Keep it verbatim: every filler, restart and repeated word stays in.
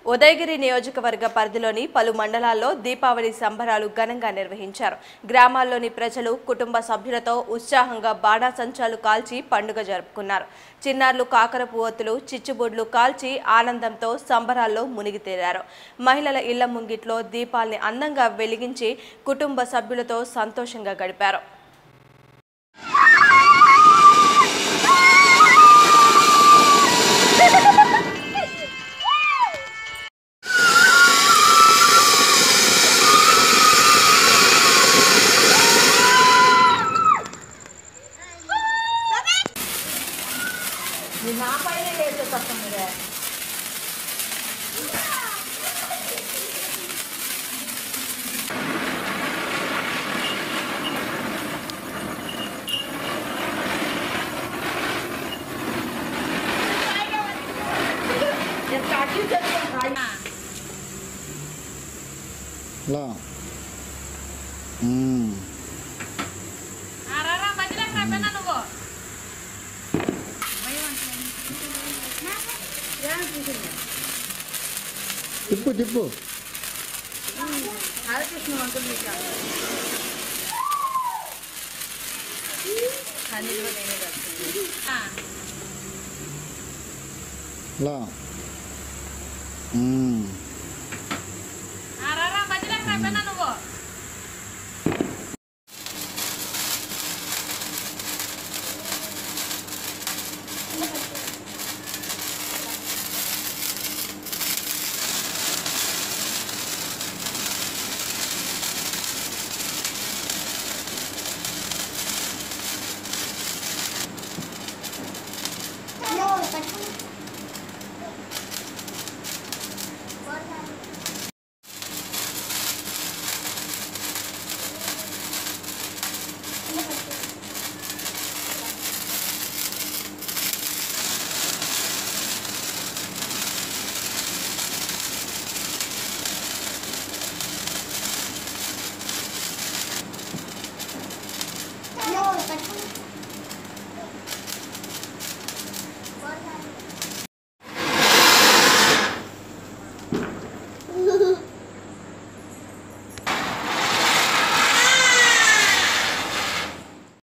ఉదయగిరి నియోజకవర్గ పరిధిలోని పలు మండలాల్లో దీపావళి సంబరాలు ఘనంగా నిర్వహించారు. గ్రామాల్లోని ప్రజలు కుటుంబ సభ్యులతో ఉత్సాహంగా బాణాసంచాలు కాల్చి పండుగ జరుపుకున్నారు. చిన్నారులు కాకరపు ఒత్తులు, చిచ్చుబుడ్లు కాల్చి ఆనందంతో సంబరాల్లో మునిగి తేలారు. మహిళల ఇళ్ల ముంగిట్లో దీపాల్ని అందంగా వెలిగించి కుటుంబ సభ్యులతో సంతోషంగా గడిపారు. La. Hmm. Arara, bajilah kenapa nunggu? Tipu tipu. Harus Krishna mantul bisa. Hani dulu ini dah. La. Hmm.